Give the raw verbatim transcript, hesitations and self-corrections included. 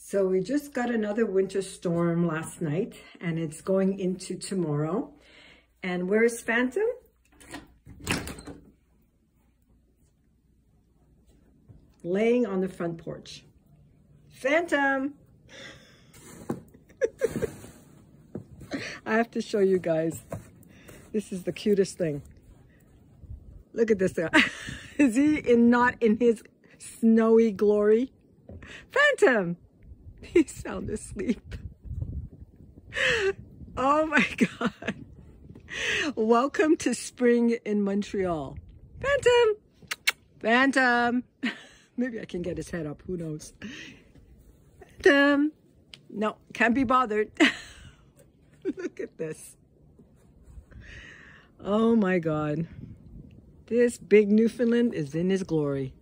So we just got another winter storm last night, and it's going into tomorrow. And where is Phantom? Laying on the front porch. Phantom! I have to show you guys. This is the cutest thing. Look at this guy. Is he in not in his snowy glory? Phantom! He's sound asleep. Oh my God. Welcome to spring in Montreal. Phantom! Phantom! Maybe I can get his head up. Who knows? Phantom! No, can't be bothered. Look at this. Oh my God. This big Newfoundland is in his glory.